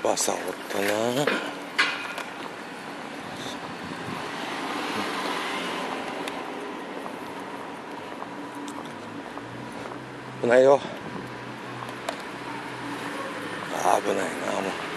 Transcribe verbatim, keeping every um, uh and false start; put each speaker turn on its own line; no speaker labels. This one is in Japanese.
翼折ったな。危ないよ。危ないなもう。